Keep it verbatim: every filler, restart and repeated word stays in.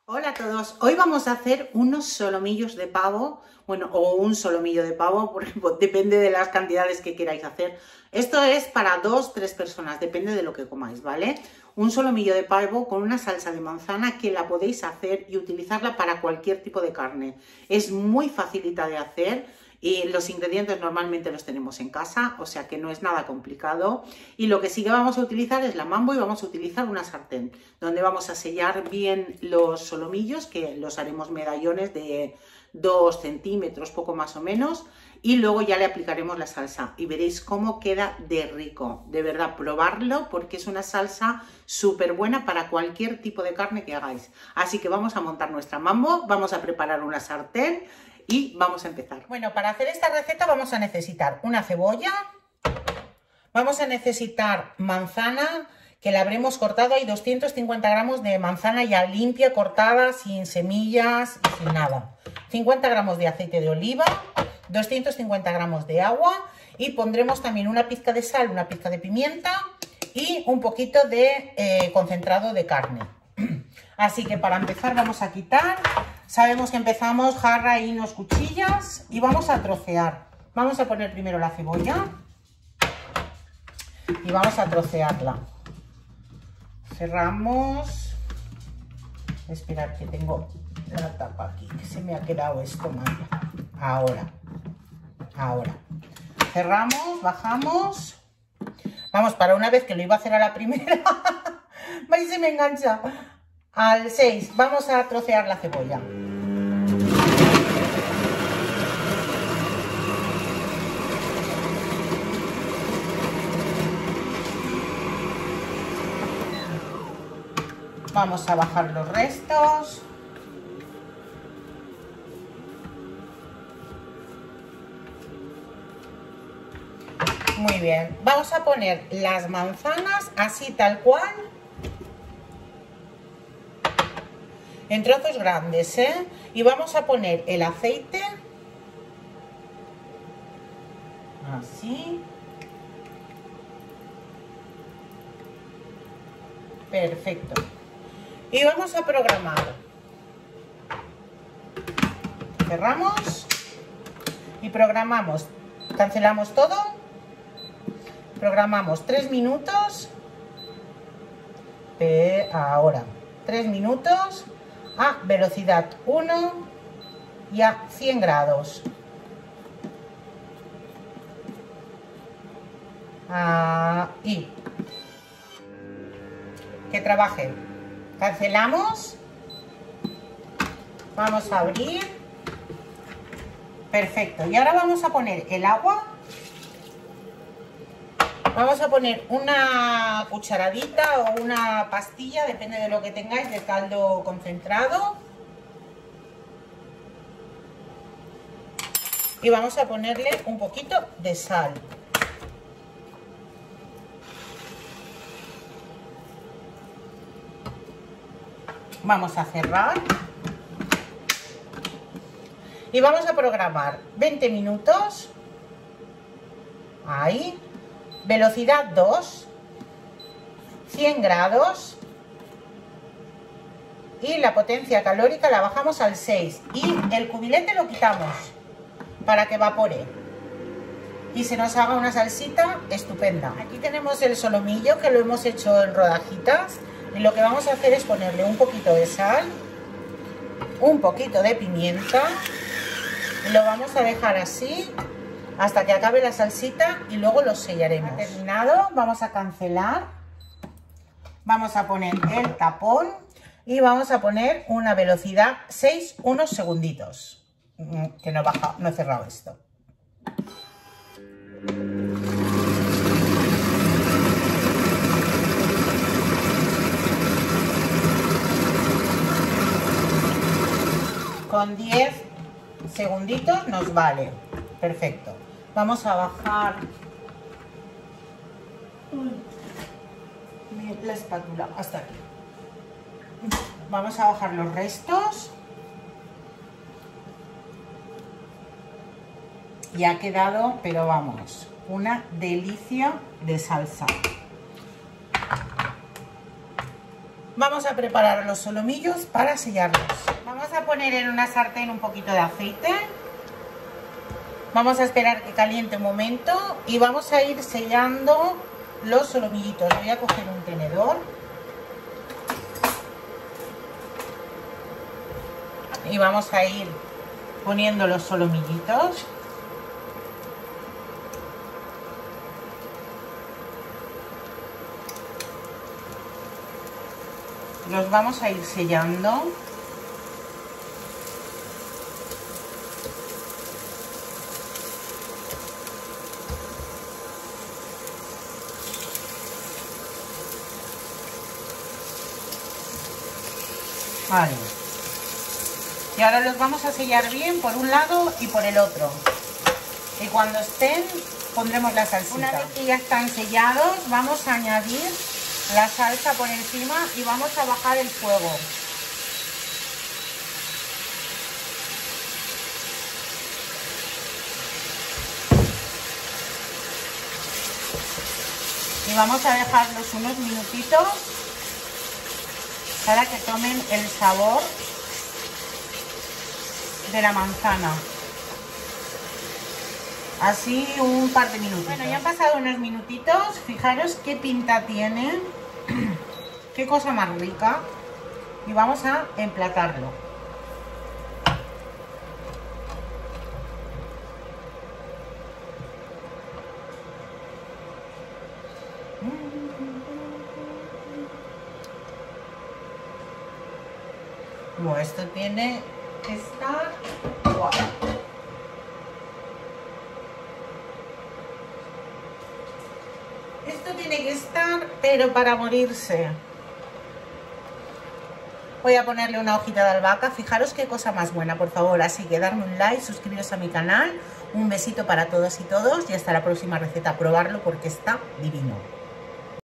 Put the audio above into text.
Hola a todos, hoy vamos a hacer unos solomillos de pavo, bueno, o un solomillo de pavo, porque depende de las cantidades que queráis hacer. Esto es para dos, tres personas, depende de lo que comáis, ¿vale? Un solomillo de pavo con una salsa de manzana que la podéis hacer y utilizarla para cualquier tipo de carne. Es muy facilita de hacer. Y los ingredientes normalmente los tenemos en casa, o sea que no es nada complicado. Y lo que sí que vamos a utilizar es la mambo y vamos a utilizar una sartén, donde vamos a sellar bien los solomillos, que los haremos medallones de dos centímetros, poco más o menos, y luego ya le aplicaremos la salsa y veréis cómo queda de rico. De verdad, probarlo porque es una salsa súper buena para cualquier tipo de carne que hagáis. Así que vamos a montar nuestra mambo, vamos a preparar una sartén y vamos a empezar. Bueno, para hacer esta receta vamos a necesitar una cebolla, vamos a necesitar manzana, que la habremos cortado, hay doscientos cincuenta gramos de manzana ya limpia, cortada, sin semillas y sin nada. cincuenta gramos de aceite de oliva, doscientos cincuenta gramos de agua y pondremos también una pizca de sal, una pizca de pimienta y un poquito de eh, concentrado de carne. Así que para empezar vamos a quitar, sabemos que empezamos jarra, hinos, cuchillas y vamos a trocear. Vamos a poner primero la cebolla y vamos a trocearla. Cerramos. Esperad que tengo la tapa aquí, que se me ha quedado esto mal. Ahora, ahora. Cerramos, bajamos. Vamos, para una vez que lo iba a hacer a la primera. ¡Ay, se me engancha! Al seis, vamos a trocear la cebolla. Vamos a bajar los restos. Muy bien, vamos a poner las manzanas así tal cual. En trozos grandes, ¿eh? Y vamos a poner el aceite. Así. Perfecto. Y vamos a programar. Cerramos. Y programamos. Cancelamos todo. Programamos tres minutos. Eh, ahora. tres minutos. A velocidad uno y a cien grados. Ahí. Que trabaje. Cancelamos. Vamos a abrir. Perfecto. Y ahora vamos a poner el agua. Vamos a poner una cucharadita o una pastilla, depende de lo que tengáis, de caldo concentrado. Y vamos a ponerle un poquito de sal. Vamos a cerrar. Y vamos a programar veinte minutos. Ahí. Velocidad dos, cien grados y la potencia calórica la bajamos al seis y el cubilete lo quitamos para que evapore y se nos haga una salsita estupenda. Aquí tenemos el solomillo que lo hemos hecho en rodajitas y lo que vamos a hacer es ponerle un poquito de sal, un poquito de pimienta y lo vamos a dejar así hasta que acabe la salsita y luego lo sellaremos. Ha terminado, vamos a cancelar, vamos a poner el tapón y vamos a poner una velocidad seis, unos segunditos, que no he bajado, no he cerrado esto. Con diez segunditos nos vale. Perfecto. Vamos a bajar la espátula hasta aquí. Vamos a bajar los restos. Y ha quedado, pero vamos, una delicia de salsa. Vamos a preparar los solomillos para sellarlos. Vamos a poner en una sartén un poquito de aceite. Vamos a esperar que caliente un momento y vamos a ir sellando los solomillitos. Voy a coger un tenedor y vamos a ir poniendo los solomillitos. Los vamos a ir sellando. Vale. Y ahora los vamos a sellar bien por un lado y por el otro. Y cuando estén pondremos la salsita. Una vez que ya están sellados, vamos a añadir la salsa por encima y vamos a bajar el fuego. Y vamos a dejarlos unos minutitos para que tomen el sabor de la manzana. Así un par de minutos. Bueno, ya han pasado unos minutitos. Fijaros qué pinta tiene. Qué cosa más rica. Y vamos a emplatarlo. Bueno, esto tiene que estar guau. Esto tiene que estar, pero para morirse. Voy a ponerle una hojita de albahaca. Fijaros qué cosa más buena, por favor. Así que darme un like, suscribiros a mi canal. Un besito para todos y todos y hasta la próxima receta. Probarlo porque está divino.